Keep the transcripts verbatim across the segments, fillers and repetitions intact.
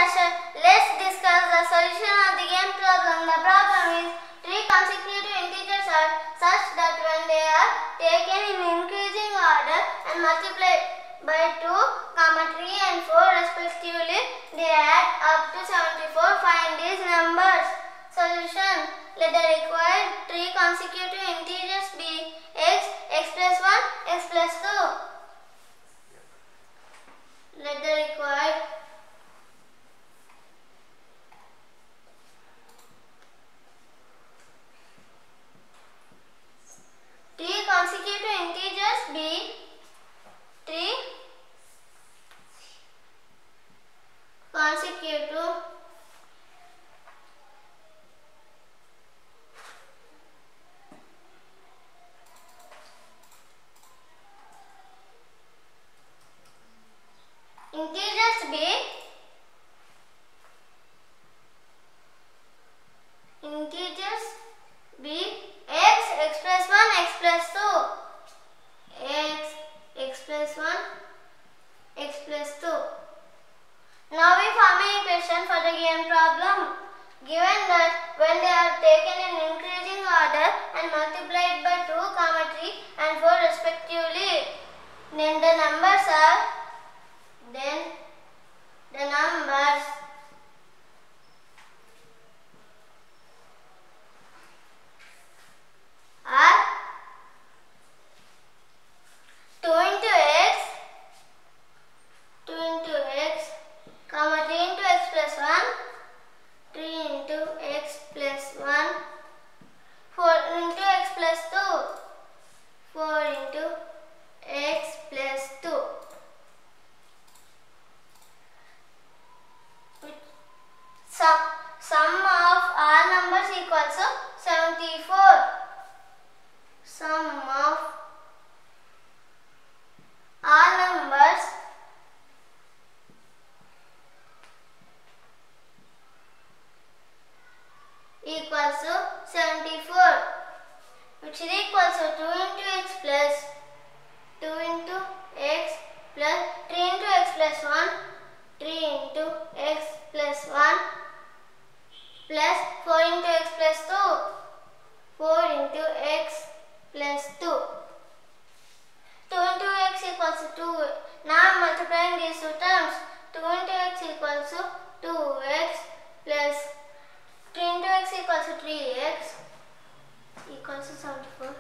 Asher. Let's discuss the solution of the game problem. The problem is three consecutive integers are such that when they are taken in increasing order and multiplied by two, three and four respectively, they add up to seventy-four. Find these numbers. Solution. Let the required three consecutive integers be x, x plus one, x plus two. Let the required three consecutive integers be three consecutive integers be integers be x, x plus one, x plus two, x, x plus one, x plus two. Now we form an equation for the given problem. Given that when they are taken in increasing order and multiplied by two, three and four respectively, then the numbers are then the numbers are two into x, two into x, comma three into x plus one, three into x plus one, four into x plus two, four into x plus two. Sum, sum of all numbers equals to seventy-four. Sum of all numbers equals to seventy-four, which is equals to two into x plus two into x plus three into x plus one, three into x plus one plus four into x plus two, four into x plus two. two into x equals to two. Now I am multiplying these two terms. two into x equals to two x plus three into x equals to three x equals to seventy-four.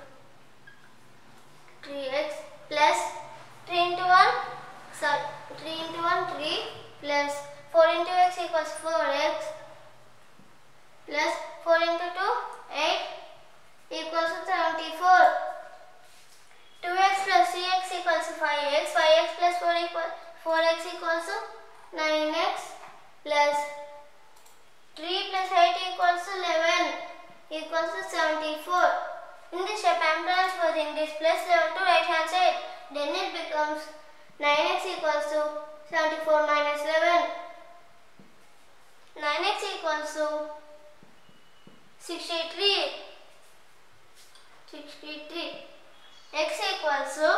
three x plus three into one, sorry, three into one, three plus four into x equals four x plus four into two, eight equals to seventy-four. two x plus three x equals to five x. five x plus four equals four x equals to nine x plus three plus eight equals to eleven equals to seventy-four. In this step I am transposing this plus eleven to right hand side. Then it becomes nine x equals to seventy-four minus eleven. nine x equals to sixty-three. sixty-three. X equals to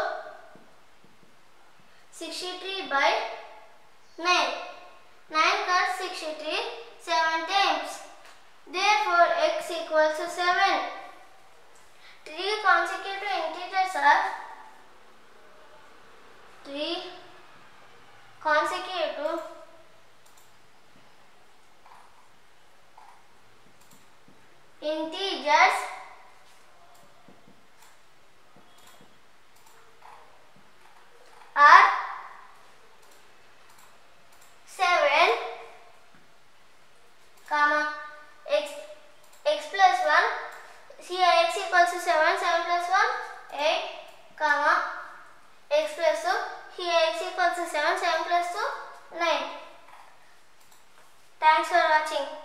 sixty-three by nine. nine plus sixty-three, seven times. Therefore, x equals to seven. Three consecutive integers are three consecutive integers are seven, comma x, x plus one, here x equals to seven, seven plus one, eight, comma x plus two, here x equals to seven, seven plus two, nine. Thanks for watching.